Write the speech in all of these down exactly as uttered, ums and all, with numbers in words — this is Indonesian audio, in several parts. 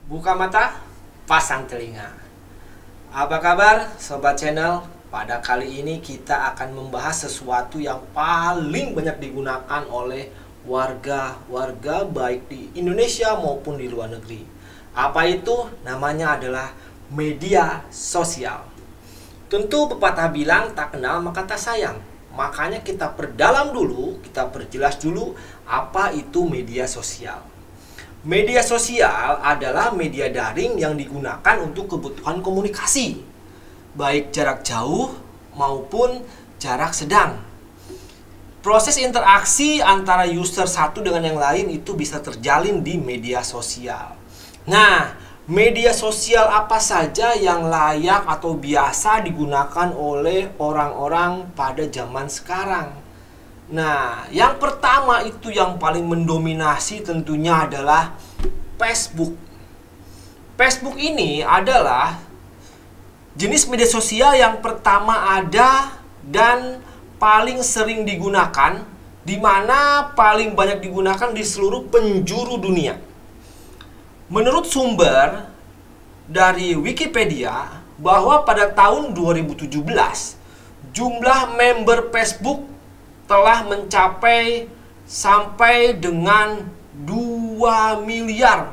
Buka mata, pasang telinga. Apa kabar Sobat Channel? Pada kali ini kita akan membahas sesuatu yang paling banyak digunakan oleh warga-warga baik di Indonesia maupun di luar negeri. Apa itu? Namanya adalah media sosial. Tentu pepatah bilang tak kenal maka tak sayang. Makanya kita perdalam dulu, kita perjelas dulu apa itu media sosial. Media sosial adalah media daring yang digunakan untuk kebutuhan komunikasi, baik jarak jauh maupun jarak sedang. Proses interaksi antara user satu dengan yang lain itu bisa terjalin di media sosial. Nah, media sosial apa saja yang layak atau biasa digunakan oleh orang-orang pada zaman sekarang? Nah, yang pertama itu yang paling mendominasi tentunya adalah Facebook. Facebook ini adalah jenis media sosial yang pertama ada dan paling sering digunakan, di mana paling banyak digunakan di seluruh penjuru dunia. Menurut sumber dari Wikipedia, bahwa pada tahun dua ribu tujuh belas jumlah member Facebook telah mencapai sampai dengan dua miliar.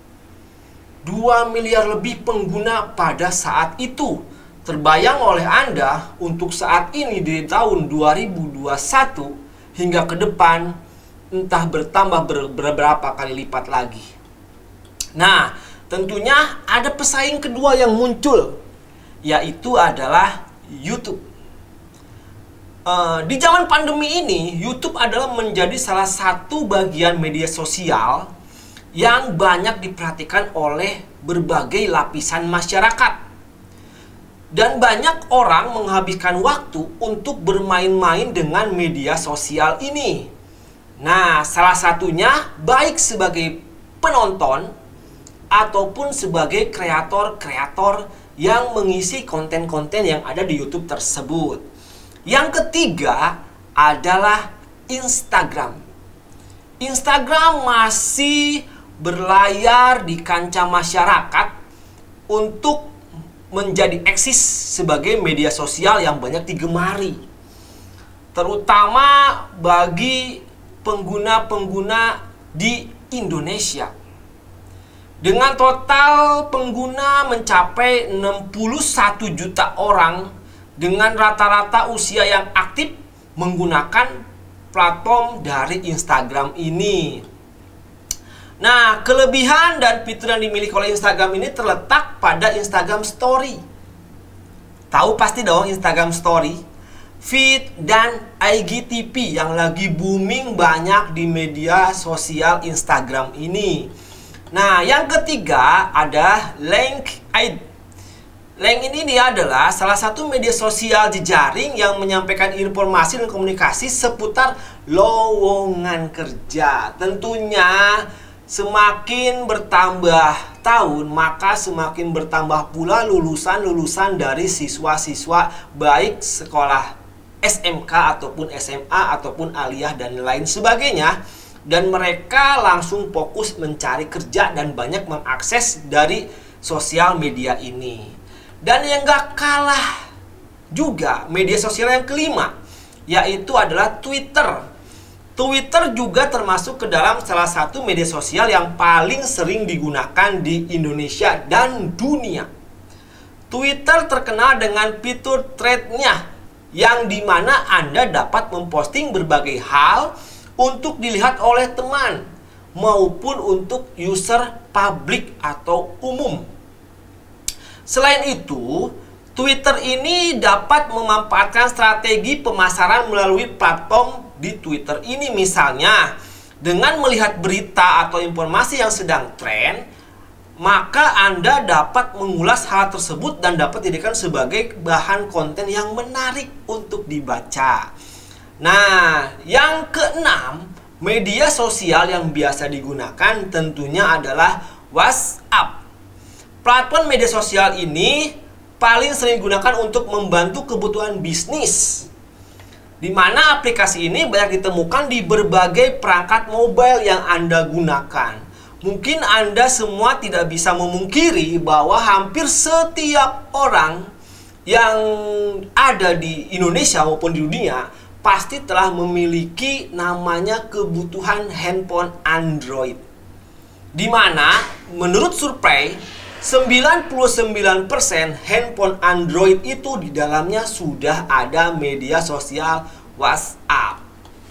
dua miliar lebih pengguna pada saat itu. Terbayang oleh Anda untuk saat ini di tahun dua ribu dua puluh satu hingga ke depan entah bertambah ber beberapa kali lipat lagi. Nah, tentunya ada pesaing kedua yang muncul, yaitu adalah YouTube. Uh, di zaman pandemi ini, YouTube adalah menjadi salah satu bagian media sosial yang banyak diperhatikan oleh berbagai lapisan masyarakat. Dan banyak orang menghabiskan waktu untuk bermain-main dengan media sosial ini. Nah, salah satunya baik sebagai penonton ataupun sebagai kreator-kreator yang mengisi konten-konten yang ada di YouTube tersebut. Yang ketiga adalah Instagram. Instagram masih berlayar di kancah masyarakat untuk menjadi eksis sebagai media sosial yang banyak digemari, terutama bagi pengguna-pengguna di Indonesia. Dengan total pengguna mencapai enam puluh satu juta orang dengan rata-rata usia yang aktif menggunakan platform dari Instagram ini. Nah, kelebihan dan fitur yang dimiliki oleh Instagram ini terletak pada Instagram Story. Tahu pasti dong Instagram Story, feed dan I G T V yang lagi booming banyak di media sosial Instagram ini. Nah, yang ketiga ada LinkedIn. LinkedIn ini adalah salah satu media sosial jejaring yang menyampaikan informasi dan komunikasi seputar lowongan kerja. Tentunya semakin bertambah tahun, maka semakin bertambah pula lulusan-lulusan dari siswa-siswa baik sekolah S M K ataupun S M A ataupun aliyah dan lain sebagainya. Dan mereka langsung fokus mencari kerja dan banyak mengakses dari sosial media ini. Dan yang gak kalah juga media sosial yang kelima, yaitu adalah Twitter. Twitter juga termasuk ke dalam salah satu media sosial yang paling sering digunakan di Indonesia dan dunia. Twitter terkenal dengan fitur thread-nya, yang dimana Anda dapat memposting berbagai hal untuk dilihat oleh teman maupun untuk user publik atau umum. Selain itu, Twitter ini dapat memanfaatkan strategi pemasaran melalui platform di Twitter ini. Misalnya, dengan melihat berita atau informasi yang sedang tren, maka Anda dapat mengulas hal tersebut dan dapat dijadikan sebagai bahan konten yang menarik untuk dibaca. Nah, yang keenam, media sosial yang biasa digunakan tentunya adalah WhatsApp. Platform media sosial ini paling sering digunakan untuk membantu kebutuhan bisnis, di mana aplikasi ini banyak ditemukan di berbagai perangkat mobile yang Anda gunakan. Mungkin Anda semua tidak bisa memungkiri bahwa hampir setiap orang yang ada di Indonesia maupun di dunia pasti telah memiliki namanya kebutuhan handphone Android. Di mana menurut survei sembilan puluh sembilan persen handphone Android itu di dalamnya sudah ada media sosial WhatsApp.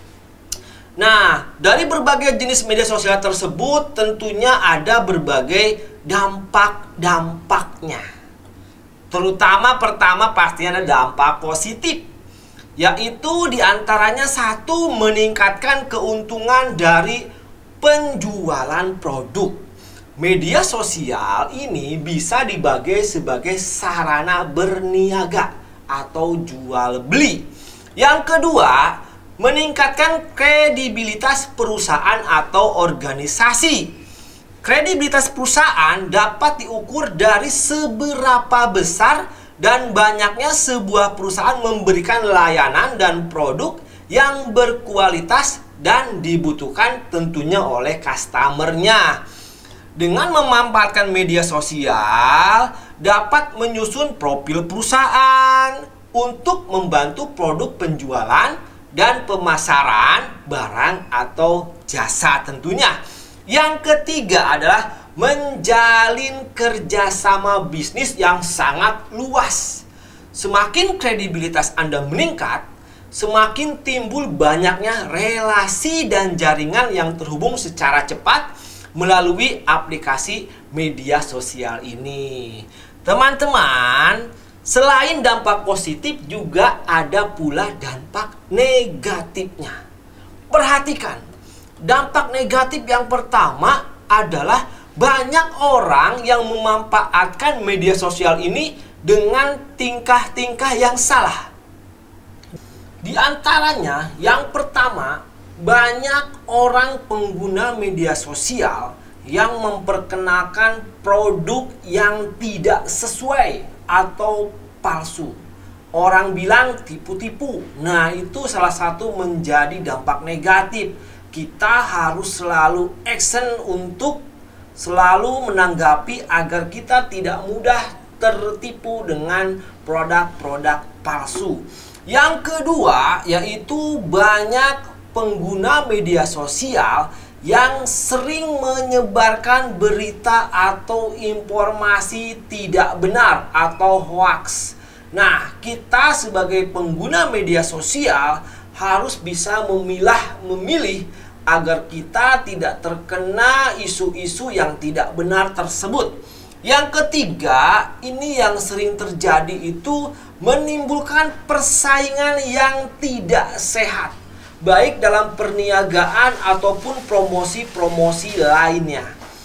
Nah, dari berbagai jenis media sosial tersebut tentunya ada berbagai dampak-dampaknya. Terutama pertama pastinya ada dampak positif, yaitu diantaranya satu, meningkatkan keuntungan dari penjualan produk. Media sosial ini bisa dibagi sebagai sarana berniaga atau jual beli. Yang kedua, meningkatkan kredibilitas perusahaan atau organisasi. Kredibilitas perusahaan dapat diukur dari seberapa besar dan banyaknya sebuah perusahaan memberikan layanan dan produk yang berkualitas dan dibutuhkan tentunya oleh customernya. Dengan memanfaatkan media sosial, dapat menyusun profil perusahaan untuk membantu produk penjualan dan pemasaran barang atau jasa tentunya. Yang ketiga adalah menjalin kerjasama bisnis yang sangat luas. Semakin kredibilitas Anda meningkat, semakin timbul banyaknya relasi dan jaringan yang terhubung secara cepat melalui aplikasi media sosial ini. Teman-teman, selain dampak positif juga ada pula dampak negatifnya. Perhatikan, dampak negatif yang pertama adalah banyak orang yang memanfaatkan media sosial ini dengan tingkah-tingkah yang salah. Di antaranya, yang pertama, banyak orang pengguna media sosial yang memperkenalkan produk yang tidak sesuai atau palsu. Orang bilang tipu-tipu. Nah, itu salah satu menjadi dampak negatif. Kita harus selalu action untuk selalu menanggapi agar kita tidak mudah tertipu dengan produk-produk palsu. Yang kedua, yaitu banyak pengguna media sosial yang sering menyebarkan berita atau informasi tidak benar atau hoax. Nah, kita sebagai pengguna media sosial harus bisa memilah, memilih agar kita tidak terkena isu-isu yang tidak benar tersebut. Yang ketiga, ini yang sering terjadi itu menimbulkan persaingan yang tidak sehat, baik dalam perniagaan ataupun promosi-promosi lainnya.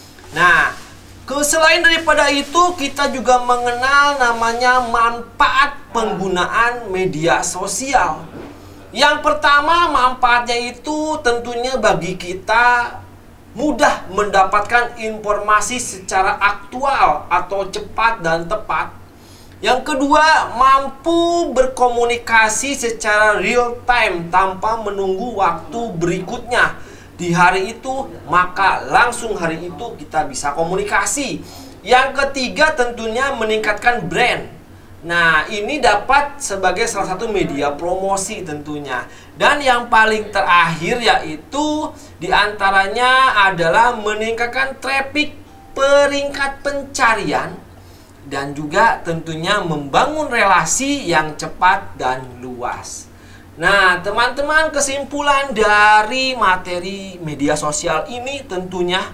Nah, selain daripada itu, kita juga mengenal namanya manfaat penggunaan media sosial. Yang pertama, manfaatnya itu tentunya bagi kita mudah mendapatkan informasi secara aktual atau cepat dan tepat. Yang kedua, mampu berkomunikasi secara real time tanpa menunggu waktu berikutnya. Di hari itu, maka langsung hari itu kita bisa komunikasi. Yang ketiga, tentunya meningkatkan brand. Nah, ini dapat sebagai salah satu media promosi tentunya. Dan yang paling terakhir yaitu diantaranya adalah meningkatkan traffic peringkat pencarian dan juga tentunya membangun relasi yang cepat dan luas. Nah, teman-teman, kesimpulan dari materi media sosial ini tentunya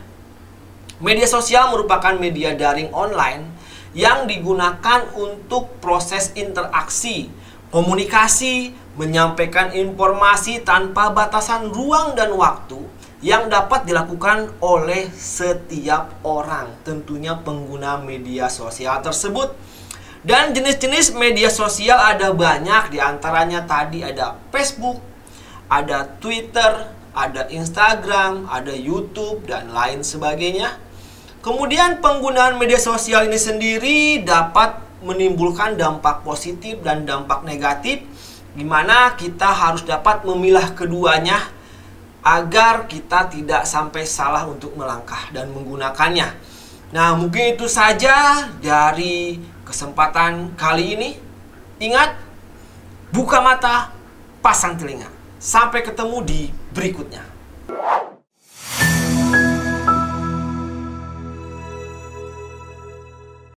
media sosial merupakan media daring online yang digunakan untuk proses interaksi, komunikasi, menyampaikan informasi tanpa batasan ruang dan waktu yang dapat dilakukan oleh setiap orang, tentunya pengguna media sosial tersebut. Dan jenis-jenis media sosial ada banyak, diantaranya tadi ada Facebook, ada Twitter, ada Instagram, ada YouTube, dan lain sebagainya. Kemudian penggunaan media sosial ini sendiri dapat menimbulkan dampak positif dan dampak negatif, di mana kita harus dapat memilah keduanya agar kita tidak sampai salah untuk melangkah dan menggunakannya. Nah, mungkin itu saja dari kesempatan kali ini. Ingat, buka mata, pasang telinga. Sampai ketemu di berikutnya.